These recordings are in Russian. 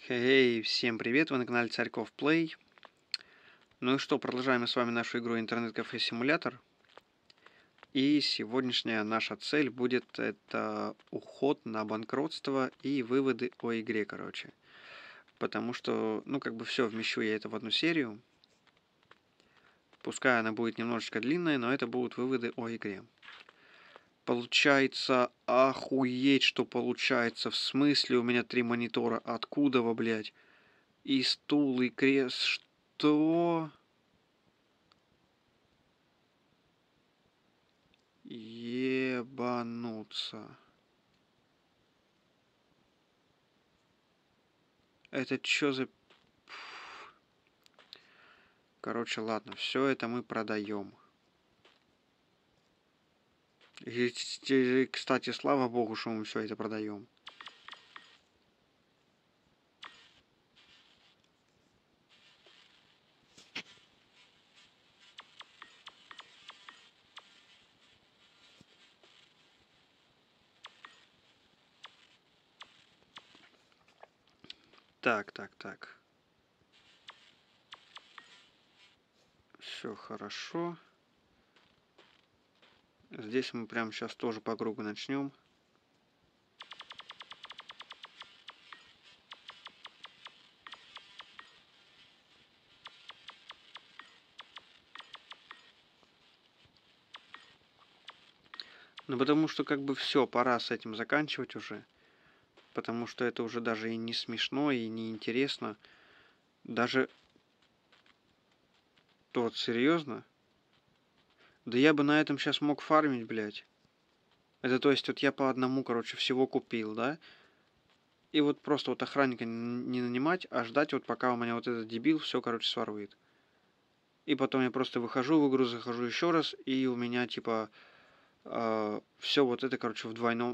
Хей, всем привет, вы на канале Царьков Плей. Ну и что, продолжаем мы с вами нашу игру Интернет-кафе Симулятор. И сегодняшняя наша цель будет это уход на банкротство и выводы о игре, короче. Потому что, все, вмещу я это в одну серию. Пускай она будет немножечко длинная, но это будут выводы о игре. Получается, охуеть, что получается. В смысле, у меня 3 монитора. Откуда, блядь? И стул, и крест. Что? Ебануться. Это чё за... Короче, ладно, все это мы продаем. И, кстати, слава богу, что мы все это продаем. Так. Все хорошо. Здесь мы прямо сейчас тоже по кругу начнем. Ну, потому что как бы все, пора с этим заканчивать уже. Потому что это уже даже и не смешно, и не интересно. Даже... Вот, серьезно? Да я бы на этом сейчас мог фармить, блядь. Это то есть вот я по одному, короче, всего купил, да? И вот просто вот охранника не нанимать, а ждать вот пока у меня вот этот дебил все, короче, сворует. И потом я просто выхожу в игру, захожу еще раз, и у меня типа все вот это, короче,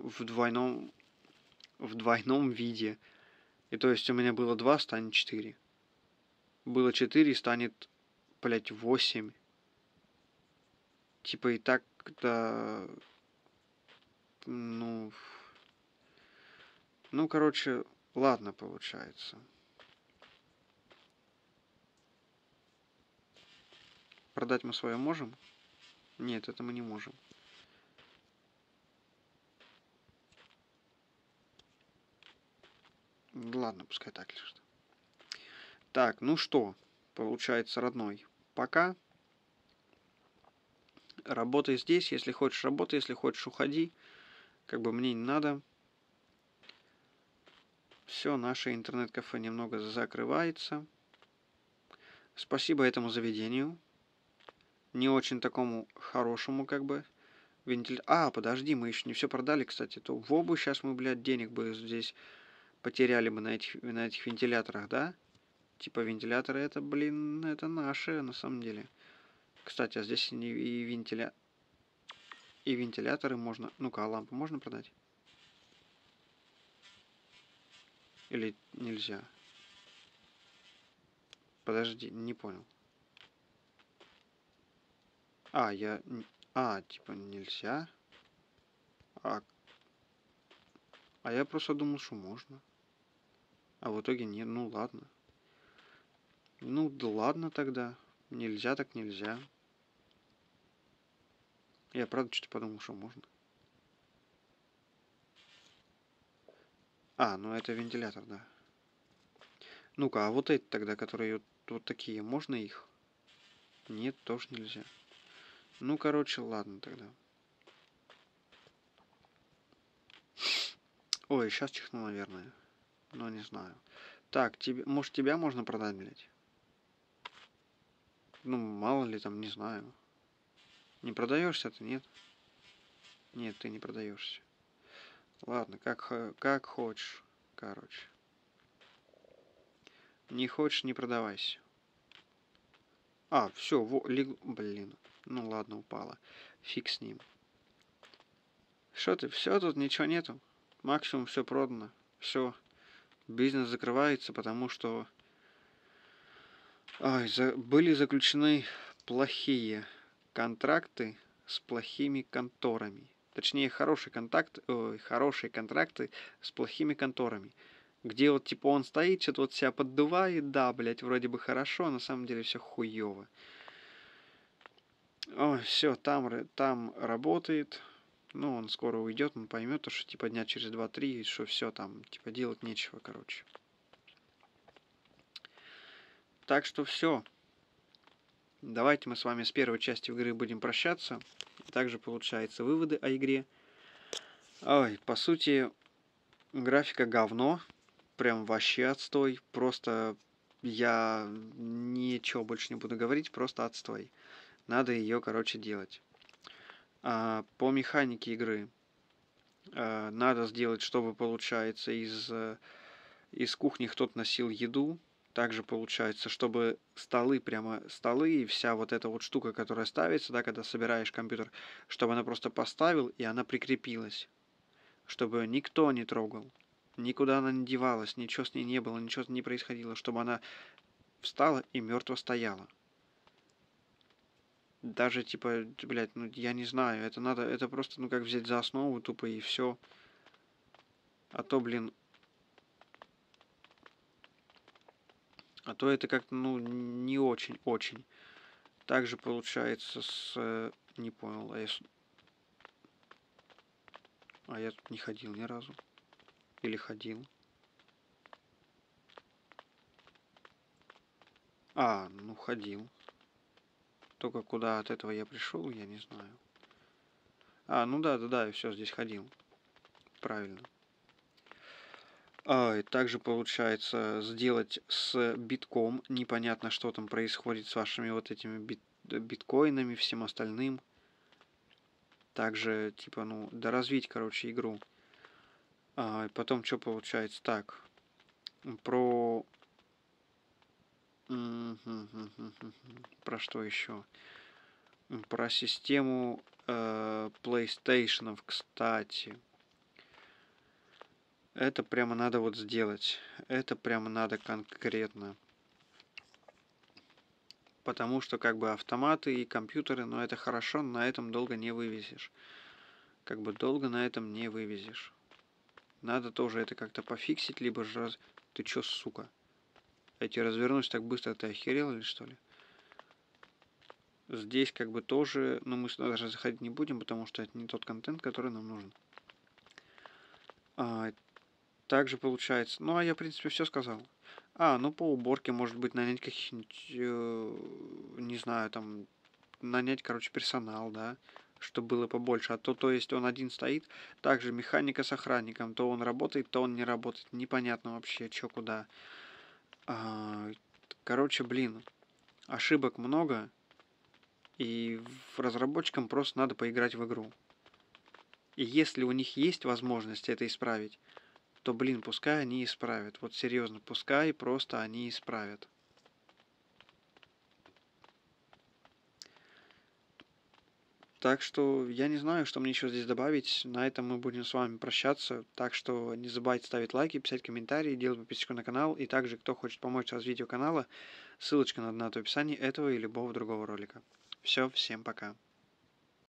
в двойном виде. И то есть у меня было 2, станет 4. Было 4, станет, блять, 8. Типа и так, да, ну, короче, ладно получается. Продать мы свое можем? Нет, это мы не можем. Ладно, пускай так лежит. Так, ну что, получается, родной. Пока. Работай здесь, если хочешь, работай, если хочешь, уходи. Как бы мне не надо. Все, наше интернет-кафе немного закрывается. Спасибо этому заведению. Не очень такому хорошему, как бы. Подожди, мы еще не все продали, кстати. То в обувь сейчас мы, блядь, денег бы здесь потеряли бы на этих вентиляторах, да? Типа вентиляторы это, блин, это наши на самом деле. Кстати, а здесь и вентиляторы можно... Ну-ка, а лампу можно продать? Или нельзя? Подожди, не понял. Типа нельзя? А, а я просто думал, что можно. А в итоге нет, ну ладно. Ну да ладно тогда. Нельзя так нельзя. Я правда что-то подумал, что можно. Ну это вентилятор, да. Ну-ка, а вот эти тогда, которые вот такие, можно их? Нет, тоже нельзя. Ну, короче, ладно тогда. Ой, сейчас чихну, наверное. Но не знаю. Так, может тебя можно продать, блядь? Ну, мало ли там, не знаю. Не продаешься ты, нет? Нет, ты не продаешься. Ладно, как хочешь, короче. Не хочешь, не продавайся. Все, блин. Ну ладно, упала. Фиг с ним. Что ты, все тут, ничего нету? Максимум все продано. Все. Бизнес закрывается, потому что были заключены плохие контракты с плохими конторами. Точнее, хорошие контракты с плохими конторами. Где вот типа он стоит, что-то вот себя поддувает, да, блядь, вроде бы хорошо, а на самом деле все хуёво. Ой, все, там работает. Ну, он скоро уйдет, он поймет, что типа дня через 2-3, что все там, типа делать нечего, короче. Так что все. Давайте мы с вами с первой частью игры будем прощаться. Также получается выводы о игре. Ой, по сути, графика говно. Прям вообще отстой. Просто я ничего больше не буду говорить, просто отстой. Надо ее, короче, делать. По механике игры надо сделать, чтобы, получается, из кухни кто-то носил еду. Также получается, чтобы прямо столы и вся вот эта вот штука, которая ставится, да, когда собираешь компьютер, чтобы она просто поставил и она прикрепилась. Чтобы никто не трогал. Никуда она не девалась, ничего с ней не было, ничего не происходило, чтобы она встала и мертво стояла. Даже типа, блядь, ну я не знаю, это просто, ну как взять за основу тупо и все. А то, блин, а то это как-то, ну, не очень. Также получается не понял, я тут не ходил ни разу. Или ходил. Ну ходил. Только куда от этого я пришел, я не знаю. Ну да, я все здесь ходил. Правильно. И также получается сделать с битком. Непонятно, что там происходит с вашими вот этими биткоинами, всем остальным. Также, типа, ну, доразвить, короче, игру. Потом, что получается? Так, про... Про что еще? Про систему PlayStation, кстати. Это прямо надо вот сделать. Это прямо надо конкретно. Потому что как бы автоматы и компьютеры, ну это хорошо, но на этом долго не вывезешь. Как бы долго на этом не вывезешь. Надо тоже это как-то пофиксить, либо же... Ты чё, сука? Я тебе развернусь так быстро, ты охерел или что ли? Здесь как бы тоже, но мы сюда даже заходить не будем, потому что это не тот контент, который нам нужен. Также получается, ну я в принципе все сказал. Ну по уборке, может быть, нанять каких-нибудь, не знаю, там, нанять, короче, персонал, да, чтобы было побольше. То есть он один стоит, также механика с охранником, то он работает, то он не работает, непонятно вообще, что куда. Короче, блин, ошибок много, и разработчикам просто надо поиграть в игру. И если у них есть возможность это исправить, то, блин, пускай они исправят. Вот серьезно, пускай просто они исправят. Так что я не знаю, что мне еще здесь добавить. На этом мы будем с вами прощаться. Так что не забывайте ставить лайки, писать комментарии, делать подписку на канал. И также, кто хочет помочь развитию канала, ссылочка на донат в описании этого и любого другого ролика. Все, всем пока.